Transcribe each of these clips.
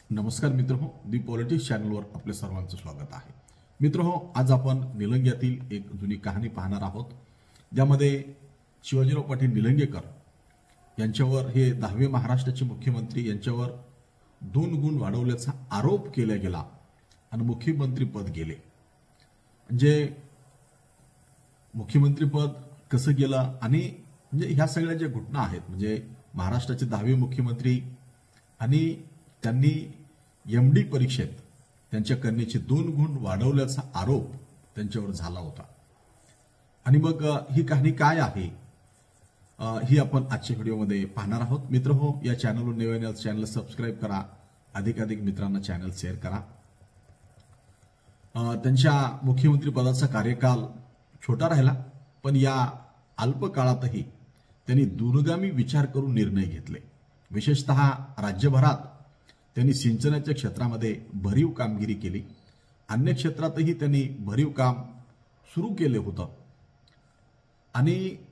नमस्कार मित्रहो, दी पॉलिटिक्स चॅनलवर आपले सर्वांचं स्वागत आहे। मित्रहो, आज आपण निलंग्यातील एक जुनी कहाणी पाहणार आहोत, ज्यामध्ये शिवाजीराव पाटील निलंगेकर यांच्यावर हे 10वे महाराष्ट्राचे मुख्यमंत्री यांच्यावर 2 गुण वाढवल्याचा आरोप केला गेला आणि मुख्यमंत्रीपद गेले। म्हणजे मुख्यमंत्रीपद कसं गेलं आणि म्हणजे ह्या सगळ्या ज्या घटना आहेत, म्हणजे महाराष्ट्राचे 10वे मुख्यमंत्री आणि त्यांनी एमडी परीक्षेत त्यांच्या कन्येचे 2 गुण वाढवल्याचा आरोप त्यांच्यावर झाला होता। आणि मग ही कहाणी काय आहे ही आपण आजच्या व्हिडिओमध्ये पाहणार आहोत। मित्रहो, या चॅनलवर नवीन असाल चॅनल सबस्क्राइब करा, अधिकाधिक मित्रांना चॅनल शेअर करा। त्यांच्या मुख्यमंत्री पदाचा कार्यकाल छोटा राहिला, पण या अल्प काळातही त्यांनी दूरगामी विचार करून निर्णय घेतले। विशेषतः राज्यभरात त्यांनी सिंचनाच्या क्षेत्रामध्ये भरीव कामगिरी केली। अन्य क्षेत्रातही त्यांनी भरीव काम सुरू केले होतं आणि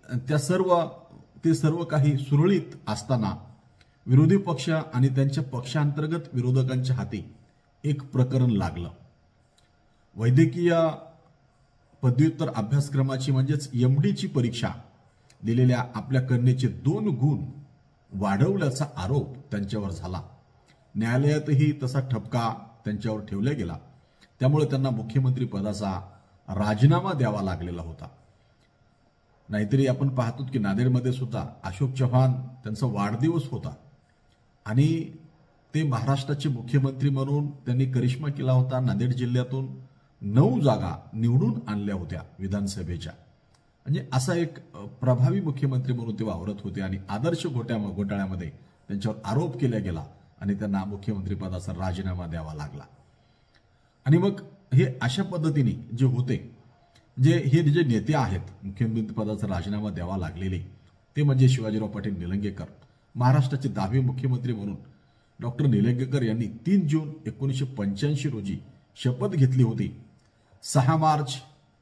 ते सर्व काही सुरळीत असताना विरोधी पक्ष आणि त्यांच्या पक्षांतर्गत विरोधकांच्या हाती एक प्रकरण लागलं। वैद्यकीय पदव्युत्तर अभ्यासक्रमाची म्हणजेच एमडीची परीक्षा दिलेल्या आपल्या कन्येचे 2 गुण वाढवल्याचा आरोप त्यांच्यावर झाला। न्यायालयातही तसा ठपका त्यांच्यावर ठेवला गेला, त्यामुळे त्यांना मुख्यमंत्री पदाचा राजीनामा द्यावा लागलेला होता। नाहीतरी आपण पाहतो की नांदेडमध्ये सुद्धा अशोक चव्हाण त्यांचा वाढदिवस होता आणि ते महाराष्ट्राचे मुख्यमंत्री म्हणून त्यांनी करिश्मा केला होता। नांदेड जिल्ह्यातून 9 जागा निवडून आणल्या होत्या विधानसभेच्या। म्हणजे असा एक प्रभावी मुख्यमंत्री म्हणून ते वावरत होते आणि आदर्श घोटाळ्यामध्ये त्यांच्यावर आरोप केला गेला आणि त्यांना मुख्यमंत्री पदाचा राजीनामा द्यावा लागला। आणि मग हे अशा पद्धतीने जे होते, हे जे नेते आहेत मुख्यमंत्री पदाचा राजीनामा द्यावा लागलेले, ते म्हणजे शिवाजीराव पाटील निलंगेकर। महाराष्ट्राचे 10वे मुख्यमंत्री म्हणून डॉक्टर निलंगेकर यांनी 3 जून 1985 रोजी शपथ घेतली होती। 6 मार्च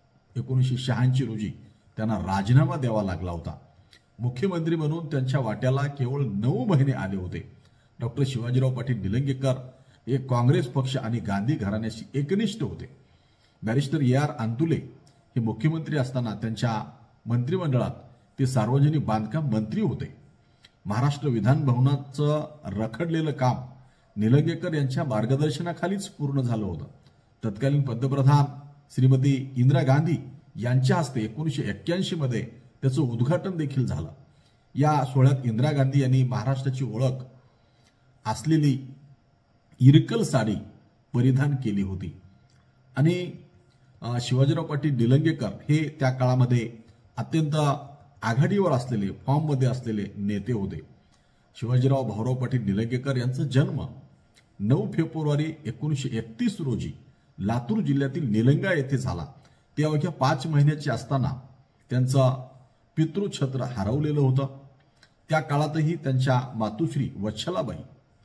1986 रोजी त्यांना राजीनामा द्यावा लागला होता। मुख्यमंत्री म्हणून त्यांच्या वाट्याला केवळ 9 महिने आले होते। डॉक्टर शिवाजीराव पाटील निलंगेकर हे काँग्रेस पक्ष आणि गांधी घराण्याशी एकनिष्ठ होते। Barrister AR. अंतुले हे मुख्यमंत्री असताना त्यांच्या मंत्रिमंडळात ते सार्वजनिक बांधकाम मंत्री होते। महाराष्ट्र विधान भवनाचं रखडलेलं काम निलंगेकर यांच्या मार्गदर्शनाखालीच पूर्ण झालं होतं। तत्कालीन पंतप्रधान श्रीमती इंदिरा गांधी यांच्या हस्ते 1981 मध्ये त्याचं उद्घाटन देखील झालं। या सोहळ्यात इंदिरा गांधी यांनी महाराष्ट्राची ओळख असलेली इरकल साडी परिधान केली होती आणि शिवाजीराव पाटील निलंगेकर हे त्या काळामध्ये अत्यंत आघाडीवर असलेले, फॉर्ममध्ये असलेले नेते होते। शिवाजीराव भाऊराव पाटील निलंगेकर यांचा जन्म 9 फेब्रुवारी 1931 रोजी लातूर जिल्ह्यातील निलंगा येथे झाला। ते अवघ्या 5 महिन्याचे असताना त्यांचं पितृछत्र हरवलेलं होतं। त्या काळातही त्यांच्या मातुश्री वत्सलाबाई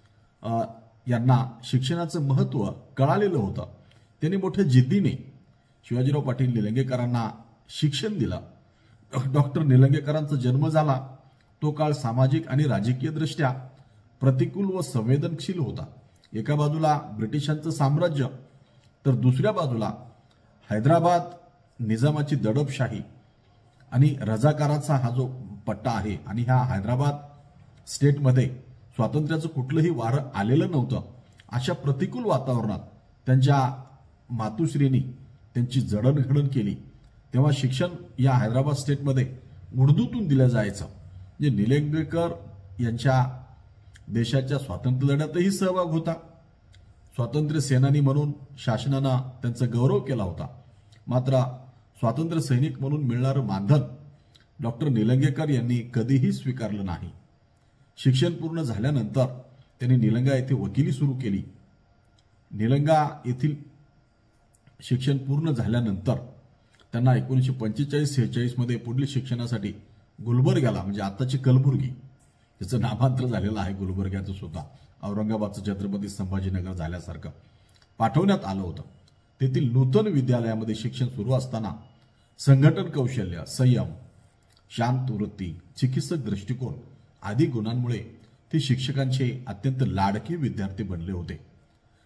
यांना शिक्षणाचं महत्त्व कळालेलं होतं। त्यांनी मोठ्या जिद्दीने शिवाजीराव पाटील निलंगेकरांना शिक्षण दिलं। डॉक्टर निलंगेकरांचा जन्म झाला तो काळ सामाजिक आणि राजकीय दृष्ट्या प्रतिकूल व संवेदनशील होता। एका बाजूला ब्रिटिशांचं साम्राज्य, तर दुसऱ्या बाजूला हैदराबाद निजामाची दडपशाही आणि रजाकाराचा हा जो पट्टा आहे आणि ह्या हैदराबाद स्टेटमध्ये स्वातंत्र्याचं कुठलंही वारं आलेलं नव्हतं। अशा प्रतिकूल वातावरणात त्यांच्या मातुश्रींनी त्यांची जडणघडण केली। तेव्हा शिक्षण या हैदराबाद स्टेटमध्ये उर्दूतून दिलं जायचं। म्हणजे निलंगेकर यांच्या देशाच्या स्वातंत्र्य लढ्यातही सहभाग होता। स्वातंत्र्य सेनानी म्हणून शासनानं त्यांचा गौरव केला होता। मात्र स्वातंत्र्य सैनिक म्हणून मिळणारं मानधन डॉक्टर निलंगेकर यांनी कधीही स्वीकारलं नाही। शिक्षण पूर्ण झाल्यानंतर त्यांनी निलंगा येथे वकिली सुरू केली। निलंगा येथील शिक्षण पूर्ण झाल्यानंतर त्यांना 1945-46 मध्ये पुढील शिक्षणासाठी गुलबर्ग्याला, म्हणजे आताची कलबुर्गी, त्याचं नामांतर झालेलं आहे गुलबर्ग्याचं सुद्धा, औरंगाबादचं छत्रपती संभाजीनगर झाल्यासारखं, पाठवण्यात आलं होतं। तेथील नूतन विद्यालयामध्ये शिक्षण सुरू असताना संघटन कौशल्य, संयम, शांत वृत्ती, चिकित्सक दृष्टिकोन आदी गुणांमुळे ते शिक्षकांचे अत्यंत लाडके विद्यार्थी बनले होते।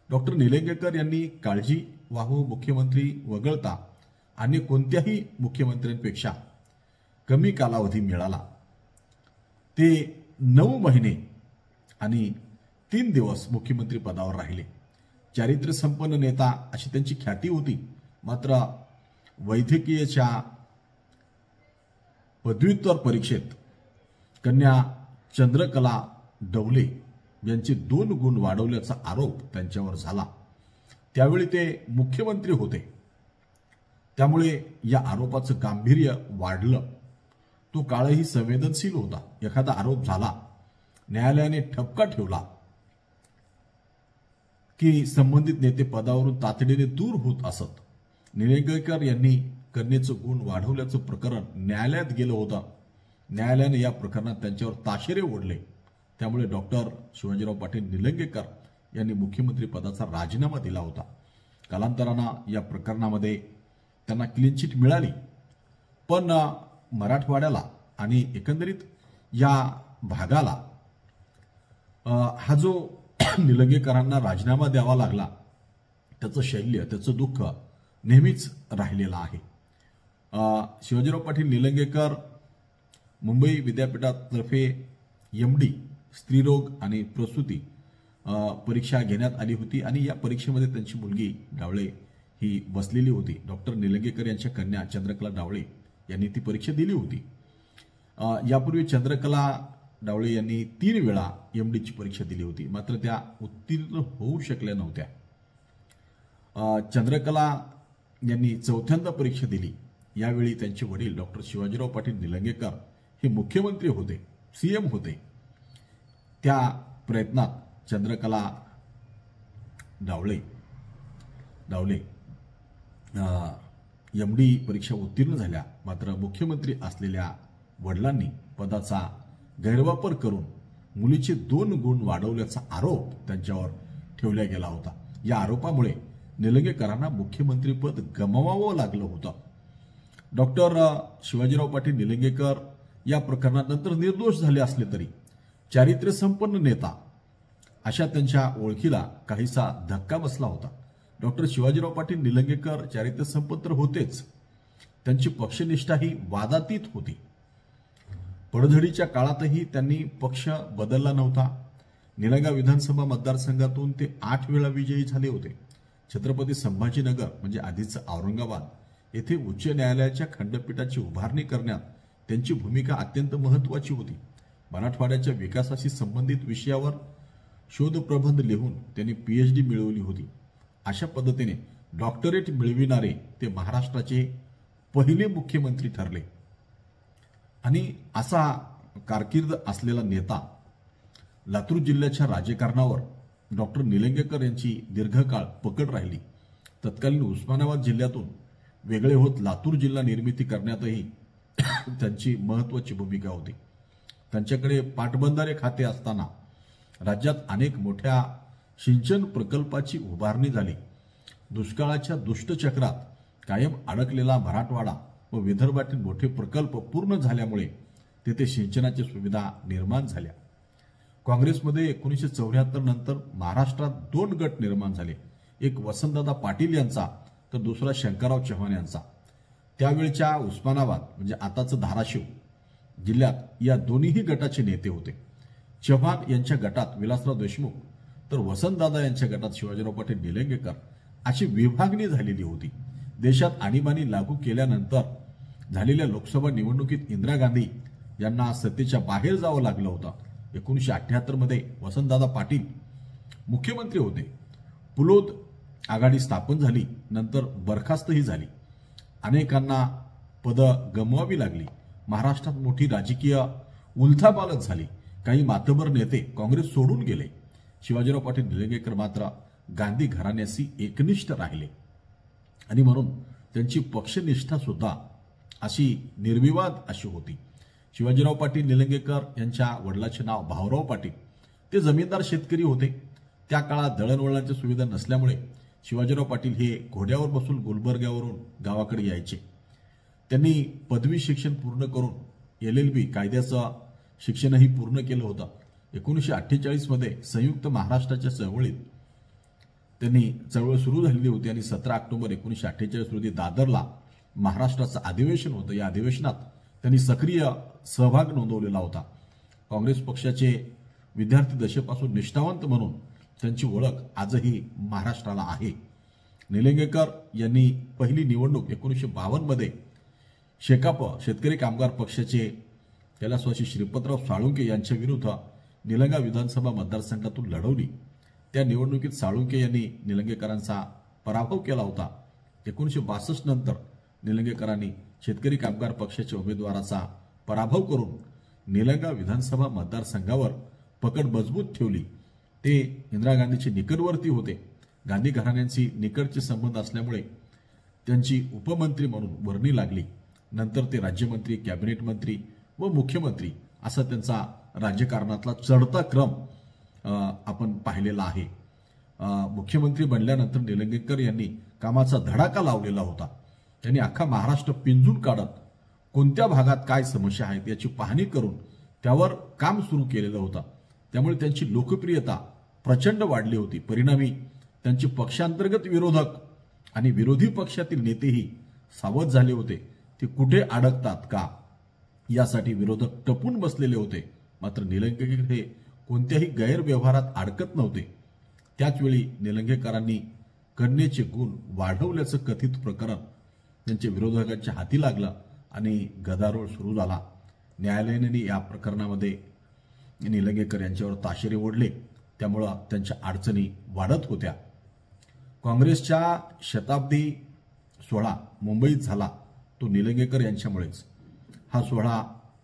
डॉक्टर निलंगेकर यांनी काळजीवाहू मुख्यमंत्री वगळता अन्य कोणत्याही मुख्यमंत्र्यांपेक्षा कमी कालावधी मिळाला। ते 9 महिने आणि 3 दिवस मुख्यमंत्री पदावर राहिले। चारित्र्य संपन्न नेता अशी त्यांची ख्याती होती। मात्र वैद्यकीयच्या पदव्युत्तर परीक्षेत कन्या चंद्रकला डवले यांचे 2 गुण वाढवल्याचा आरोप त्यांच्यावर झाला। त्यावेळी ते मुख्यमंत्री होते, त्यामुळे या आरोपाचं गांभीर्य वाढलं। तो काळही संवेदनशील होता। एखादा आरोप झाला, न्यायालयाने ठपका ठेवला की संबंधित नेते पदावरून तातडीने दूर होत असत। निलंगेकर यांनी कन्येचं गुण वाढवल्याचं प्रकरण न्यायालयात गेलं होतं। न्यायालयाने या प्रकरणात त्यांच्यावर ताशेरे ओढले। त्यामुळे डॉक्टर शिवाजीराव पाटील निलंगेकर यांनी मुख्यमंत्री पदाचा राजीनामा दिला होता। कालांतरानं या प्रकरणामध्ये त्यांना क्लीन चिट मिळाली, पण मराठवाड्याला आणि एकंदरीत या भागाला हा जो निलंगेकरांना राजीनामा द्यावा लागला त्याचं शैल्य, त्याचं दुःख नेहमीच राहिलेलं आहे। शिवाजीराव पाटील निलंगेकर मुंबई विद्यापीठातर्फे MD स्त्रीरोग आणि प्रसूती परीक्षा घेण्यात आली होती आणि या परीक्षेमध्ये त्यांची मुलगी डावळे ही बसलेली होती। डॉक्टर निलंगेकर यांच्या कन्या चंद्रकला डावळे यांनी ती परीक्षा दिली होती। यापूर्वी चंद्रकला डावळे यांनी 3 वेळा MDची परीक्षा दिली होती, मात्र त्या उत्तीर्ण होऊ शकल्या नव्हत्या। चंद्रकला यांनी 4थ्यांदा परीक्षा दिली। यावेळी त्यांचे वडील डॉक्टर शिवाजीराव पाटील निलंगेकर हे मुख्यमंत्री होते, CM होते। त्या प्रयत्नात चंद्रकला डावळे MD परीक्षा उत्तीर्ण झाल्या, मात्र मुख्यमंत्री असलेल्या वडिलांनी पदाचा गैरवापर करून मुलीचे 2 गुण वाढवल्याचा आरोप त्यांच्यावर ठेवला गेला होता। या आरोपामुळे निलंगेकरांना मुख्यमंत्रीपद गमवावं लागलं होतं। डॉक्टर शिवाजीराव पाटील निलंगेकर या प्रकरणानंतर निर्दोष झाले असले तरी चारित्र्य संपन्न नेता अशा त्यांच्या ओळखीला काहीसा धक्का बसला होता। डॉक्टर शिवाजीराव पाटील निलंगेकर चारित्र्य संपन्न तर होतेच, त्यांची पक्षनिष्ठाही वादातीत होती। पडझडीच्या काळातही त्यांनी पक्ष बदलला नव्हता। निलंगा विधानसभा मतदारसंघातून ते 8 वेळा विजयी झाले होते। छत्रपती संभाजीनगर म्हणजे आधीचं औरंगाबाद येथे उच्च न्यायालयाच्या खंडपीठाची उभारणी करण्यात त्यांची भूमिका अत्यंत महत्त्वाची होती। मराठवाड्याच्या विकासाशी संबंधित विषयावर शोधप्रबंध लिहून त्यांनी PhD मिळवली होती। अशा पद्धतीने डॉक्टरेट मिळविणारे ते महाराष्ट्राचे पहिले मुख्यमंत्री ठरले आणि असा कारकीर्द असलेला नेता लातूर जिल्ह्याच्या राजकारणावर डॉक्टर निलंगेकर यांची दीर्घकाळ पकड राहिली। तत्कालीन उस्मानाबाद जिल्ह्यातून वेगळे होत लातूर जिल्हा निर्मिती करण्यातही त्यांची महत्त्वाची भूमिका होती। त्यांच्याकडे पाटबंधारे खाते असताना राज्यात अनेक मोठ्या सिंचन प्रकल्पाची उभारणी झाली। दुष्काळाच्या दुष्टचक्रात कायम अडकलेला मराठवाडा व विदर्भातील मोठे प्रकल्प पूर्ण झाल्यामुळे तेथे सिंचनाची सुविधा निर्माण झाल्या। काँग्रेसमध्ये 1974 नंतर महाराष्ट्रात 2 गट निर्माण झाले, एक वसंतदादा पाटील यांचा तर दुसरा शंकरराव चव्हाण यांचा। त्यावेळच्या उस्मानाबाद म्हणजे आताचं धाराशिव जिल्ह्यात या दोन्ही गटाचे नेते होते। चव्हाण यांच्या गटात विलासराव देशमुख तर वसंतदादा यांच्या गटात शिवाजीराव पाटील निलंगेकर अशी विभागणी झालेली होती। देशात आणीबाणी लागू केल्यानंतर झालेल्या लोकसभा निवडणुकीत इंदिरा गांधी यांना सत्तेच्या बाहेर जावं लागलं होतं। 1978 मध्ये वसंतदादा पाटील मुख्यमंत्री होते। पुलोद आघाडी स्थापन झाली, नंतर बरखास्तही झाली। अनेकांना पदं गमवावी लागली। महाराष्ट्रात मोठी राजकीय उलथापालथ झाली। काही मातबर नेते काँग्रेस सोडून गेले। शिवाजीराव पाटील निलंगेकर मात्र गांधी घराण्याशी एकनिष्ठ राहिले आणि म्हणून त्यांची पक्षनिष्ठा सुद्धा अशी निर्विवाद अशी होती। शिवाजीराव पाटील निलंगेकर यांच्या वडिलांचे नाव भाऊराव पाटील, ते जमीनदार शेतकरी होते। त्या काळात दळणवळणाची सुविधा नसल्यामुळे शिवाजीराव पाटील हे घोड्यावर बसून गुलबर्ग्यावरून गावाकडे यायचे। त्यांनी पदवी शिक्षण पूर्ण करून LLB कायद्याचं शिक्षणही पूर्ण केलं होतं। 1948 मध्ये संयुक्त महाराष्ट्राच्या चळवळीत त्यांनी चळवळ सुरू झालेली होती आणि 17 ऑक्टोबर 1948 रोजी दादरला महाराष्ट्राचं अधिवेशन होतं. या अधिवेशनात त्यांनी सक्रिय सहभाग नोंदवलेला होता. काँग्रेस पक्षाचे विद्यार्थी दशेपासून निष्ठावंत म्हणून त्यांची ओळख आजही महाराष्ट्राला आहे. निलंगेकर यांनी पहिली निवडणूक 1952 मध्ये शेकाप शेतकरी कामगार पक्षाचे कैलासवासी श्रीपतराव साळुंके यांच्या विरुद्ध निलंगा विधानसभा मतदारसंघातून लढवली. त्या निवडणुकीत साळुंके यांनी निलंगेकरांचा पराभव केला होता. 1962 नंतर निलंगेकरांनी शेतकरी कामगार पक्षाच्या उमेदवाराचा पराभव करून निलंगा विधानसभा मतदारसंघावर पकड मजबूत ठेवली. ते इंदिरा गांधीचे निकटवर्ती होते. गांधी घराण्यांची निकटचे संबंध असल्यामुळे त्यांची उपमंत्री म्हणून वर्णी लागली. नंतर ते राज्यमंत्री, कॅबिनेट मंत्री व मुख्यमंत्री असा त्यांचा राज्यकारणातला चढता क्रम आपण पाहिलेला आहे. मुख्यमंत्री बनल्यानंतर निलंगेकर यांनी कामाचा धडाका लावलेला होता. त्यांनी अख्खा महाराष्ट्र पिंजून काढत कोणत्या भागात काय समस्या आहेत याची पाहणी करून त्यावर काम सुरू केलेलं होतं. त्यामुळे त्यांची लोकप्रियता प्रचंड वाढली होती. परिणामी त्यांचे पक्षांतर्गत विरोधक आणि विरोधी पक्षातील नेतेही सावध झाले होते. ते कुठे अडकतात का यासाठी विरोधक टपून बसलेले होते. मात्र निलंगेकर हे कोणत्याही गैरव्यवहारात अडकत नव्हते. त्याचवेळी निलंगेकरांनी कन्येचे गुण वाढवल्याचं कथित प्रकरण त्यांच्या विरोधकांच्या हाती लागलं आणि गदारोळ सुरू झाला. न्यायालयाने या प्रकरणामध्ये निलंगेकर यांच्यावर ताशेरे ओढले. त्यामुळं त्यांच्या अडचणी वाढत होत्या. काँग्रेसच्या शताब्दी सोहळा मुंबईत झाला तो निलंगेकर यांच्यामुळेच. हा सोहळा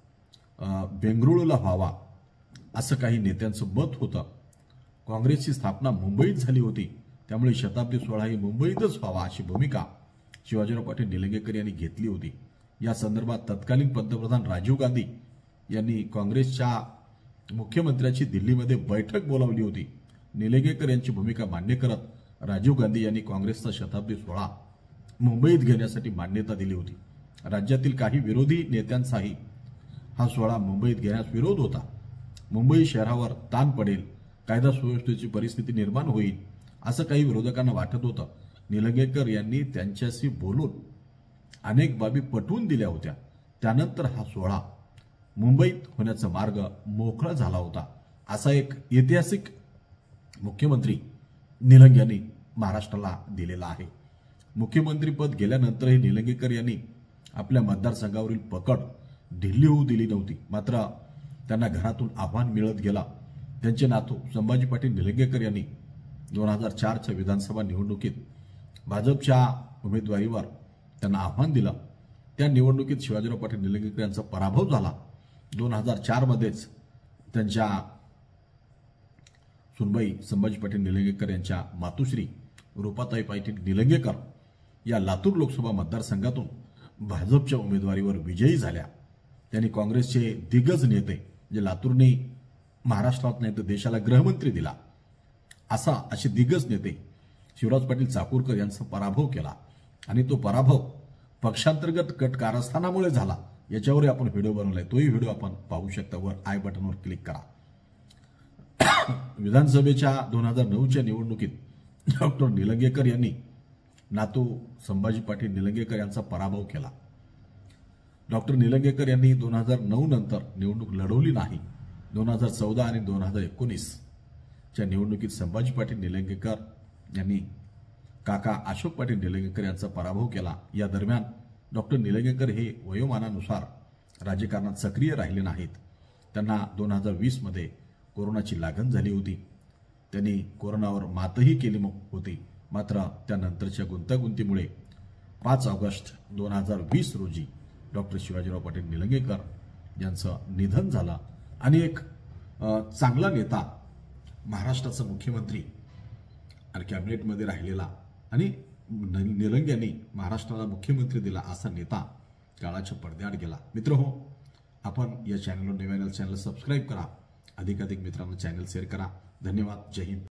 बेंगळुरूला व्हावा असं काही नेत्यांचं मत होतं. काँग्रेसची स्थापना मुंबईत झाली होती, त्यामुळे शताब्दी सोहळा ही मुंबईतच व्हावा अशी भूमिका शिवाजीराव पाटील निलंगेकर यांनी घेतली होती. या संदर्भात तत्कालीन पंतप्रधान राजीव गांधी यांनी काँग्रेसच्या मुख्यमंत्र्यांची दिल्लीमध्ये बैठक बोलावली होती. निलंगेकर यांची भूमिका मान्य करत राजीव गांधी यांनी काँग्रेसचा शताब्दी सोहळा मुंबईत घेण्यासाठी मान्यता दिली होती. राज्यातील काही विरोधी नेत्यांचाही हा सोहळा मुंबईत घेण्यास विरोध होता. मुंबई शहरावर ताण पडेल, कायदा सुव्यवस्थेची परिस्थिती निर्माण होईल असं काही विरोधकांना वाटत होतं. निलंगेकर यांनी त्यांच्याशी बोलून अनेक बाबी पटवून दिल्या होत्या. त्यानंतर हा सोहळा मुंबईत होण्याचा मार्ग मोकळा झाला होता. असा एक ऐतिहासिक मुख्यमंत्री निलंगे यांनी महाराष्ट्राला दिलेला आहे. मुख्यमंत्रीपद गेल्यानंतरही निलंगेकर यांनी आपल्या मतदारसंघावरील पकड ढिली होऊ दिली नव्हती. मात्र त्यांना घरातून आव्हान मिळत गेला. त्यांचे नातू संभाजी पाटील निलंगेकर यांनी 2004च्या विधानसभा निवडणुकीत भाजपच्या उमेदवारीवर त्यांना आव्हान दिलं. त्या निवडणुकीत शिवाजीराव पाटील निलंगेकर यांचा पराभव झाला. 2004 मध्येच त्यांच्या सुनबाई संभाजी पाटील निलंगेकर यांच्या मातुश्री रूपाताई पाटील निलंगेकर या लातूर लोकसभा मतदारसंघातून भाजपच्या उमेदवारीवर विजयी झाल्या. त्यांनी काँग्रेसचे दिग्गज नेते जे लातूरने महाराष्ट्रात नाही तर देशाला गृहमंत्री दिला असे दिग्गज नेते शिवराज पाटील चाकूरकर यांचा पराभव केला. आणि तो पराभव पक्षांतर्गत कट कारस्थानामुळे झाला. याच्यावर आपण व्हिडिओ बनवलाय, तोही व्हिडिओ आपण पाहू शकता. वर आय बटनवर क्लिक करा. विधानसभेच्या 2009च्या निवडणुकीत डॉक्टर निलंगेकर यांनी नातू संभाजी पाटील निलंगेकर यांचा पराभव केला. डॉक्टर निलंगेकर यांनी 2009 नंतर निवडणूक लढवली नाही. 2014 आणि 2019च्या निवडणुकीत संभाजी पाटील निलंगेकर यांनी काका अशोक पाटील निलंगेकर यांचा पराभव केला. या दरम्यान डॉक्टर निलंगेकर हे वयोमानानुसार राजकारणात सक्रिय राहिले नाहीत. त्यांना 2020 मध्ये कोरोनाची लागण झाली होती. त्यांनी कोरोनावर मातही केली होती. मात्र त्यानंतरच्या गुंतागुंतीमुळे 5 ऑगस्ट 2020 रोजी डॉक्टर शिवाजीराव पाटील निलंगेकर यांचं निधन झालं. आणि एक चांगला नेता, महाराष्ट्राचा मुख्यमंत्री आणि कॅबिनेटमध्ये राहिलेला आणि निलंगे यांनी महाराष्ट्राला मुख्यमंत्री दिला असा नेता काळाच्या पडद्याआड गेला. मित्रहो, आपण या चॅनलवर नवीन चॅनल सबस्क्राईब करा. अधिकाधिक मित्रांना चॅनल शेअर करा. धन्यवाद. जय हिंद.